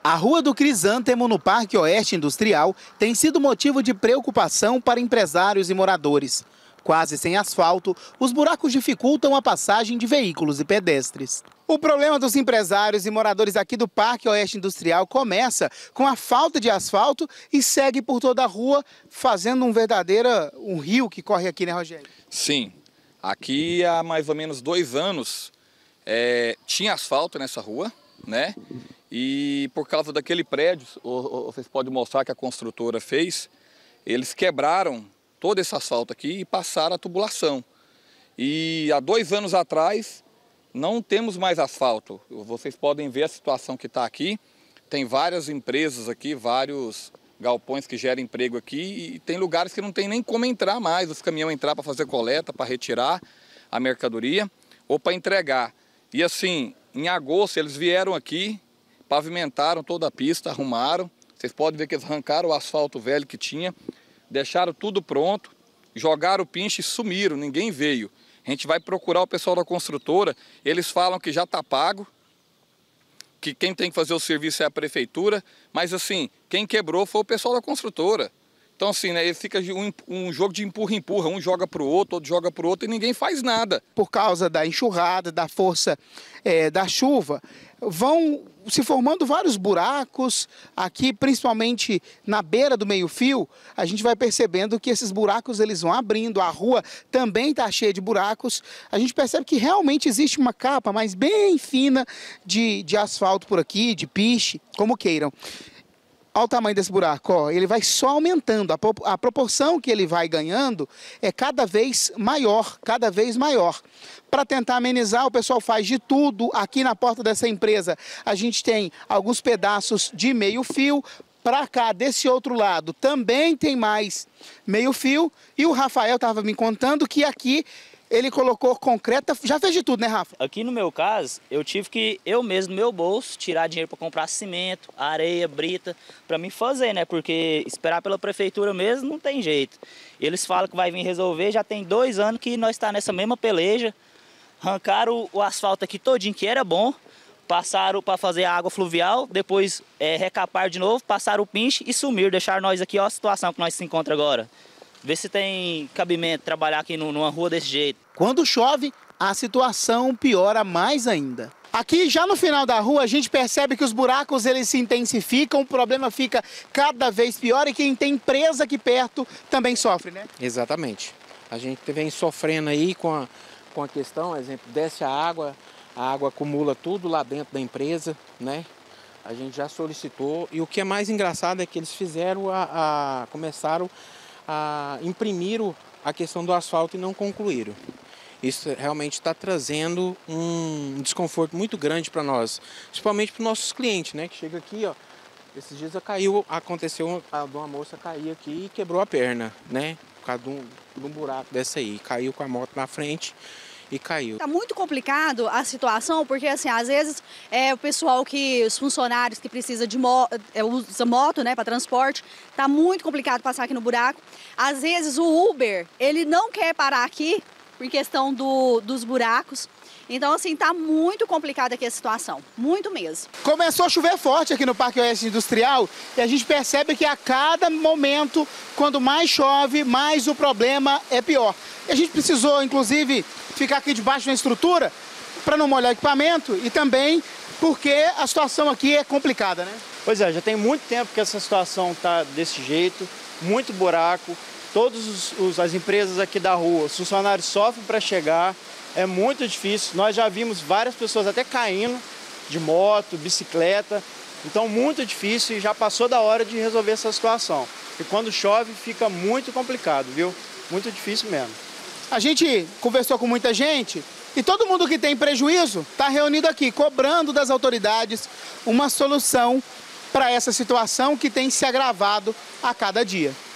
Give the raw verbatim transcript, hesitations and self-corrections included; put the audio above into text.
A Rua do Crisântemo, no Parque Oeste Industrial, tem sido motivo de preocupação para empresários e moradores. Quase sem asfalto, os buracos dificultam a passagem de veículos e pedestres. O problema dos empresários e moradores aqui do Parque Oeste Industrial começa com a falta de asfalto e segue por toda a rua, fazendo um verdadeiro um rio que corre aqui, né, Rogério? Sim. Aqui há mais ou menos dois anos é, tinha asfalto nessa rua, né? E por causa daquele prédio, vocês podem mostrar que a construtora fez, eles quebraram todo esse asfalto aqui e passaram a tubulação. E há dois anos atrás não temos mais asfalto. Vocês podem ver a situação que está aqui. Tem várias empresas aqui, vários galpões que geram emprego aqui e tem lugares que não tem nem como entrar mais, os caminhões entrar para fazer coleta, para retirar a mercadoria ou para entregar. E assim, em agosto eles vieram aqui, pavimentaram toda a pista, arrumaram. Vocês podem ver que eles arrancaram o asfalto velho que tinha, deixaram tudo pronto, jogaram o pinche e sumiram, ninguém veio. A gente vai procurar o pessoal da construtora, eles falam que já está pago, que quem tem que fazer o serviço é a prefeitura, mas assim, quem quebrou foi o pessoal da construtora. Então assim, né, ele fica um, um jogo de empurra-empurra, um joga para o outro, outro joga para o outro e ninguém faz nada. Por causa da enxurrada, da força é, da chuva, vão se formando vários buracos aqui, principalmente na beira do meio-fio. A gente vai percebendo que esses buracos eles vão abrindo, a rua também está cheia de buracos. A gente percebe que realmente existe uma capa, mas bem fina, de, de asfalto por aqui, de piche, como queiram. Olha o tamanho desse buraco, ó. Ele vai só aumentando, a, a proporção que ele vai ganhando é cada vez maior, cada vez maior. Para tentar amenizar, o pessoal faz de tudo. Aqui na porta dessa empresa, a gente tem alguns pedaços de meio fio. Para cá, desse outro lado, também tem mais meio fio. E o Rafael estava me contando que aqui ele colocou concreto, já fez de tudo, né, Rafa? Aqui no meu caso, eu tive que, eu mesmo, no meu bolso, tirar dinheiro para comprar cimento, areia, brita, para mim fazer, né? Porque esperar pela prefeitura mesmo não tem jeito. Eles falam que vai vir resolver, já tem dois anos que nós está nessa mesma peleja. Arrancaram o, o asfalto aqui todinho, que era bom, passaram para fazer a água fluvial, depois é, recaparam de novo, passaram o pinche e sumiram, deixaram nós aqui, ó a situação que nós se encontra agora. Vê se tem cabimento trabalhar aqui numa rua desse jeito. Quando chove, a situação piora mais ainda. Aqui, já no final da rua, a gente percebe que os buracos eles se intensificam, o problema fica cada vez pior e quem tem empresa aqui perto também sofre, né? Exatamente. A gente vem sofrendo aí com a, com a questão, por exemplo, desce a água, a água acumula tudo lá dentro da empresa, né? A gente já solicitou e o que é mais engraçado é que eles fizeram, a, a começaram a imprimir a questão do asfalto e não concluíram. Isso realmente está trazendo um desconforto muito grande para nós, principalmente para os nossos clientes, né? Que chega aqui, ó, esses dias caiu, aconteceu a de uma moça cair aqui e quebrou a perna, né? Por causa de um, de um buraco desse aí, caiu com a moto na frente e caiu. Tá muito complicado a situação, porque assim, às vezes é o pessoal que, os funcionários que precisa de mo é, usa moto, né, para transporte, tá muito complicado passar aqui no buraco. Às vezes o Uber, ele não quer parar aqui por questão do, dos buracos. Então assim, tá muito complicada aqui a situação, muito mesmo. Começou a chover forte aqui no Parque Oeste Industrial e a gente percebe que a cada momento, quando mais chove, mais o problema é pior. E a gente precisou, inclusive, ficar aqui debaixo da estrutura para não molhar o equipamento e também porque a situação aqui é complicada, né? Pois é, já tem muito tempo que essa situação está desse jeito, muito buraco, todas as empresas aqui da rua, os funcionários sofrem para chegar, é muito difícil. Nós já vimos várias pessoas até caindo de moto, bicicleta, então muito difícil e já passou da hora de resolver essa situação. E quando chove fica muito complicado, viu? Muito difícil mesmo. A gente conversou com muita gente e todo mundo que tem prejuízo está reunido aqui, cobrando das autoridades uma solução para essa situação que tem se agravado a cada dia.